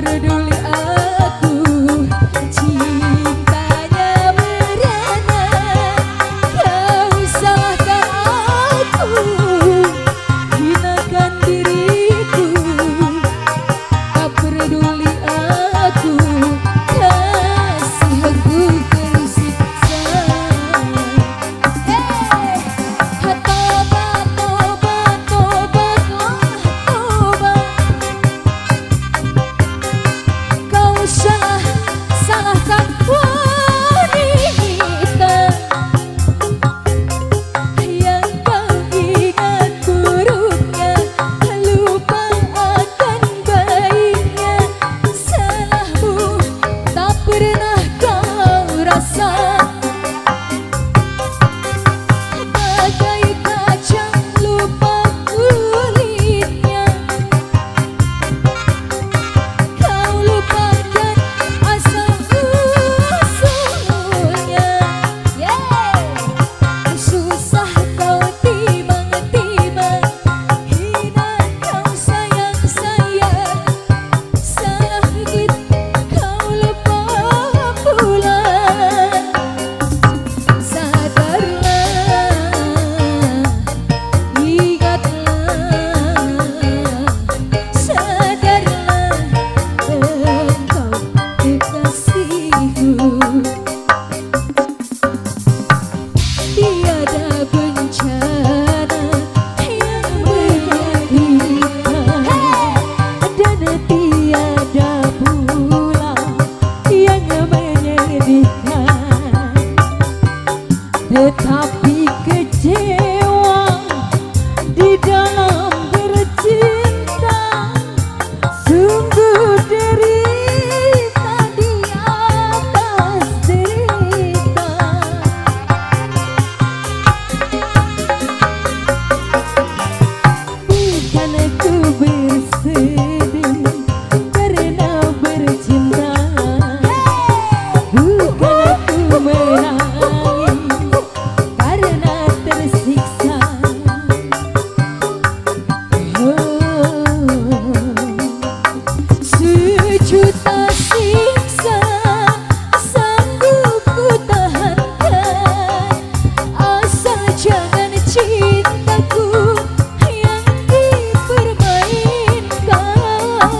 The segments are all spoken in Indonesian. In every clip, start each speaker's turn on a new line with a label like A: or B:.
A: peduli aku, cintanya merana. Kau salahkan aku, hinakan diriku. Tak peduli aku, kasih aku tersiksa. Tobat, tobat, tobatlah, tobat. Kau salahkan wanita yang kau ingat buruknya, lupa akan baiknya. Salahmu tak pernah kau rasa. Bagai kacang lupa kulitnya, kau lupakan asal-usulnya. Susah kau timang-timang, hina kau sayang-sayang. Salah dikit kau lupa pula. Sadarlah, ingatlah, sadarlah engkau kekasihku. Tiada bencana yang menyakitkan, dan tiada pula yang menyedihkan. Tetapi kecewa di dalam bercinta, sungguh derita di atas derita. Bukan aku bersedih karena bercinta, bukan aku menangis karena tersiksa. Sejuta siksa sanggup ku tahankan, asal jangan cintaku yang dipermainkan.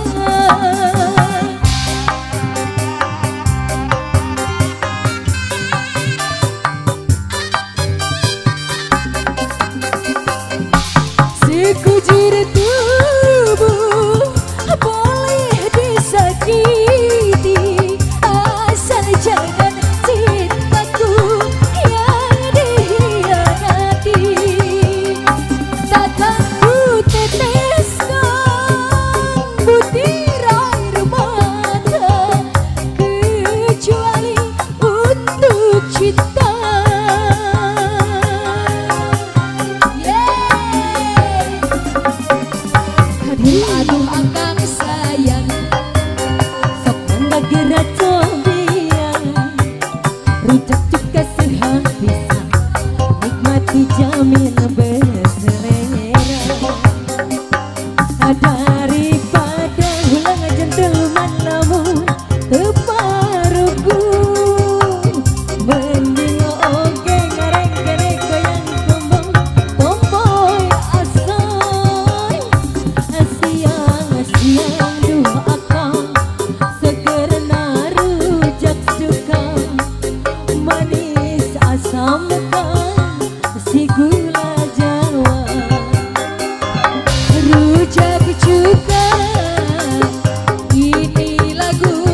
A: Sekujur tubuh boleh disakiti, asal jangan cintaku yang dihianati. Takkan ku teteskan butir air mata, kecuali untuk cinta. Aduh akang sayang, sok mangga gerak combiang, rujak juga sehabisnya, nikmati jamin berselera. Daripada ulang gentleman namun teparuku, mending oge ngareng-ngareng goyang tombol tomboy asoy. Siang-siang dua akang segerna rujak suka, manis asam kan si gula Jawa. Rujak cuka ini lagu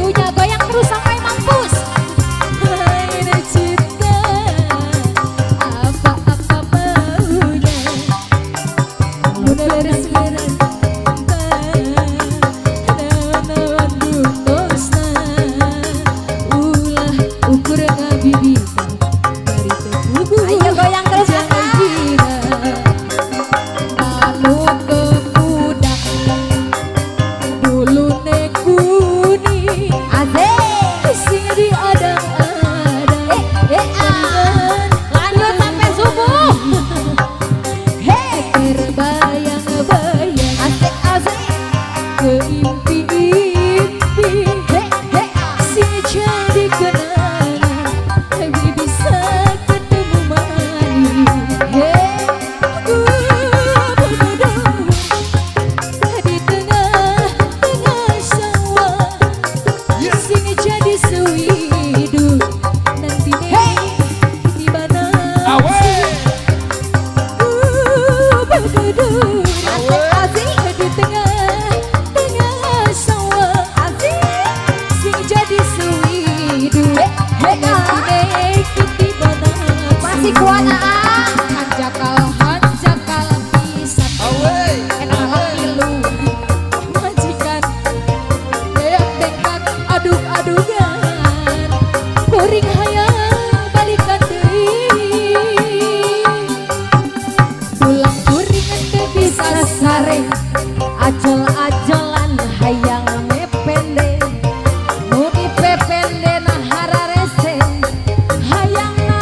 A: adugan kuring hayang balikan deui tulang kuring teu bisa sare ajol-ajolan hayang mepende muni pepende nah hararese hayangna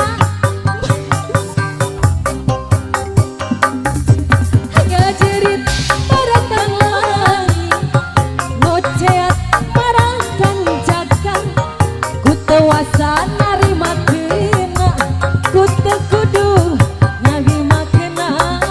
A: ngajerit maratan langit ngoceat maratan jaga ku teu wasa narimakeuna ku teu kudu ngagimakeuna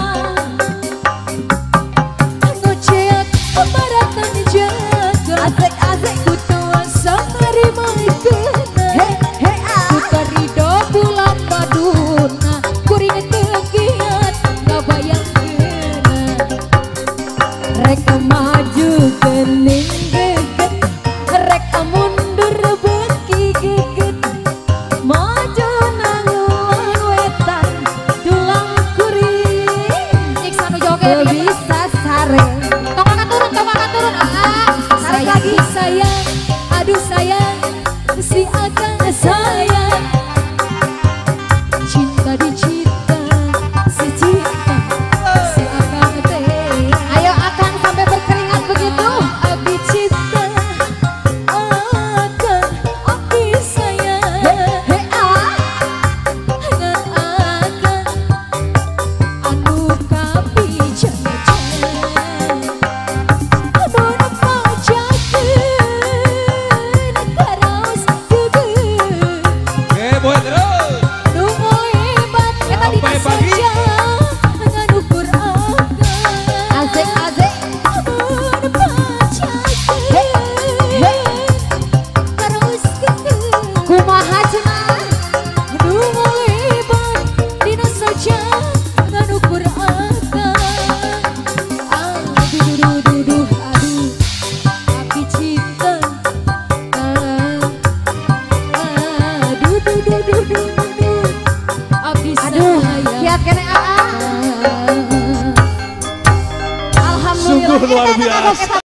A: ngoceat maratan jaga asik-asik ku teu wasa narimakeuna ku teu ridho bulan maduna kuring teu giat ngabayangkeuna rek maju geuning geget rek mundur beuki geget maju nanguan wetan tulang kuring nyiksa nu joget teu bisa sare tong angkat turun tarik lagi sayang aduh sayang si akang sayang cinta dicinta si cinta si akang teh ayo akang sampai berkeringat begitu abdi cinta akang abdi sayang ngan akang anu kapijajan mun pajakeun karaos gegeun
B: Boy terus.
A: Tunggu hebat eta di
B: Sampai pagi.
A: saja nganukur akang asik-asik mun pajakeun terus gegeun kumaha cenah tunggu hebat dina saja nganukur akang aduh aduh api cinta aduh abdi sayang
C: kiat kene
A: alhamdulillah
B: Sungguh luar biasa.